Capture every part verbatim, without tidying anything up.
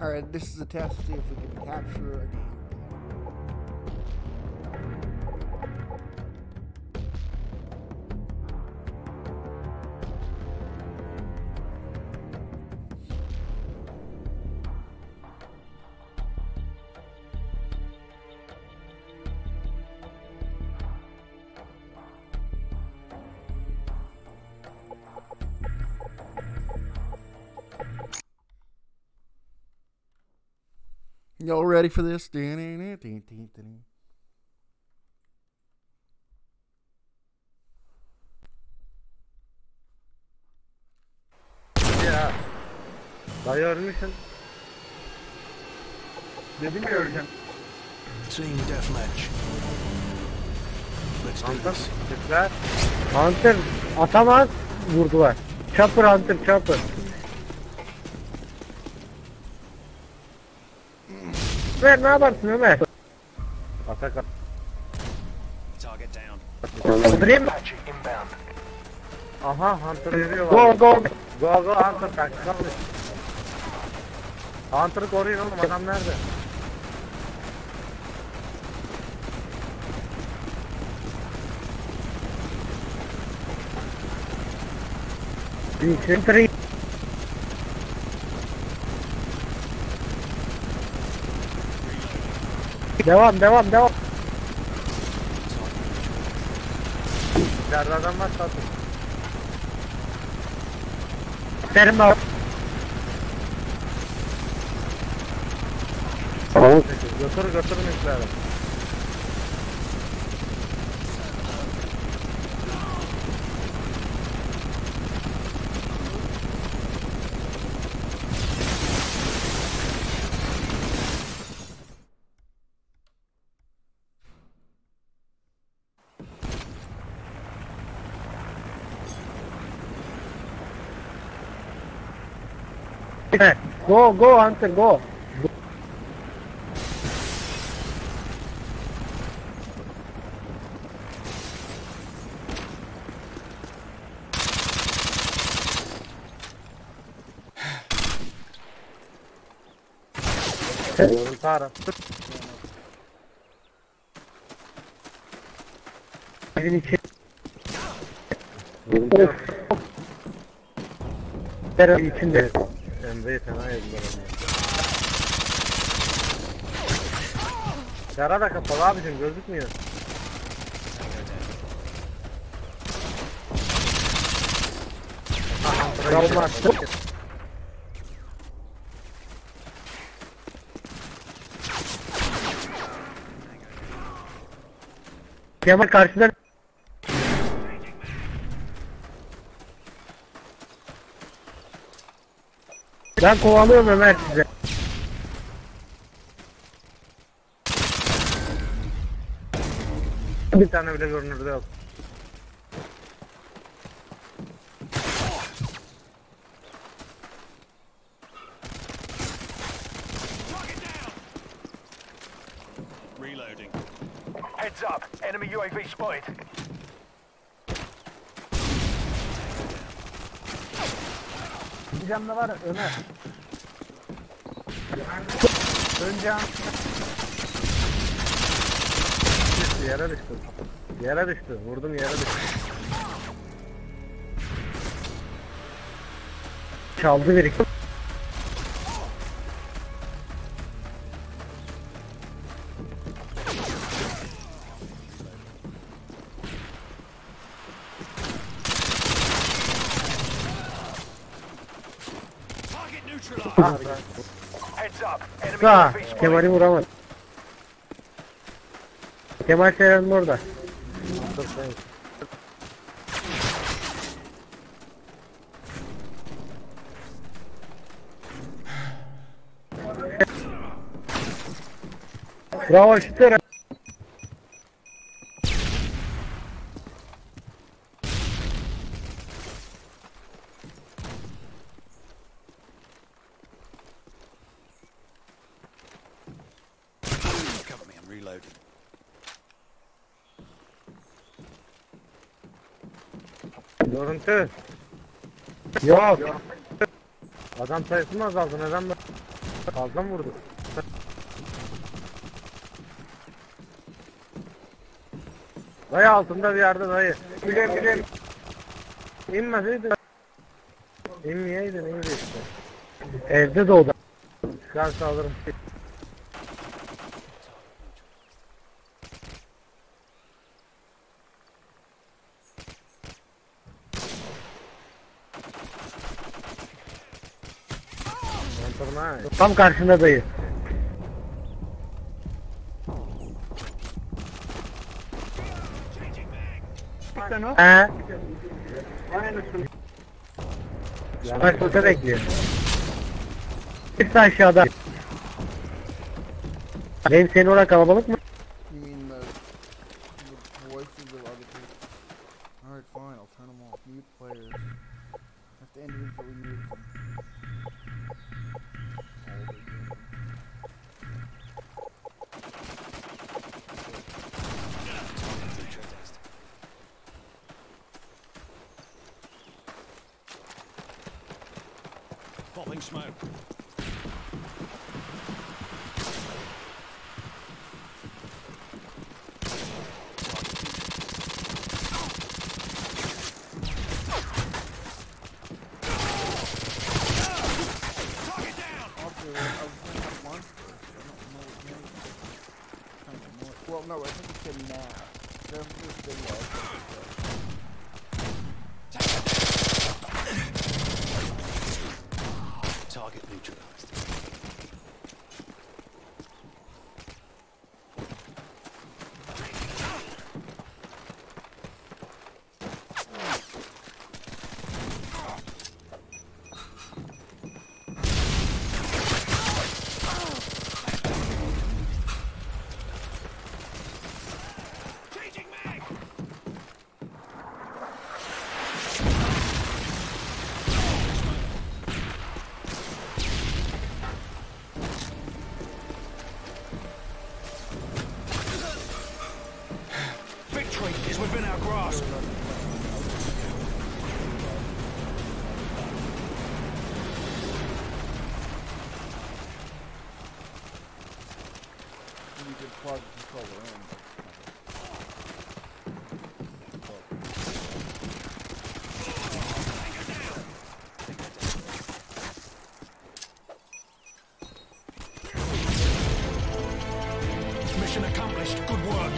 Alright, this is a test to see if we can capture a game. Y'all ready for this? Yeah. Dayı ölmüşsün. Dedim ya öleceğim. Team deathmatch. Let's do Hunter, this. Türkler. Hunter atamaz, vurdular. Chopper Hunter, Chopper. Ömer ne yaparsın Ömer? Atak. Target down. Öldüreyim mi? Inbound. Aha Hunter yürüyor. Go go. Go go Hunter kanka. Hunter'ı koruyun oğlum, adam nerede? Hunter'ı Devam devam devam. İçeride adam var satın. Serim var. Götür götürün işleri. Go go Hunter go. Yolun tarı. Evin içi. Of. Evin içinde. Emre'yi fena yediler onu. Yara da kapalı abicim, gözükmüyor. Olmaz. Kemal karşıdan. Ben kovalıyorum Ömer size. Bir tane bile görünürde yok. Reloading. Heads up. Enemy U A V spotted. Bir canlı var Ömer. Önce düştü, yere düştü. Yere düştü. Vurdum yere düştü. Çaldı biri. Sağ, Kemal'i vuramaz. Kemal Seyran'ın orada. Bravo şütler. Cover me, I'm reloading. Görüntü. Yok. Adam sayısı mı azaldı? Neden Fazla mı vurdu? Dayı altında bir yerde dayı. Bilen bilen. İnmeseydi. İnmeyeydi neydi işte. Evde doğdu. Çıkar saldırım. Tam karşında dayı. He. Başlıkta bekliyor. Hepsi aşağıda. Benim senin orada kalabalık mı? You mean the, the voices of other people? Alright, fine, I'll turn them off. Mute players. Have to individually mute them. All the gaming. Popping smoke. Well, no, I think it's in now. There's this video. Target neutralized. Victory is within our grasp. You can plug the controller in. Mission accomplished. Good work.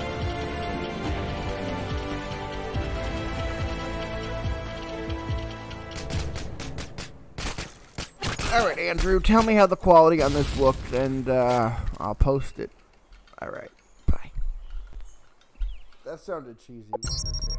Alright, Andrew, tell me how the quality on this looked, and uh, I'll post it. Alright, bye. That sounded cheesy. What did I say?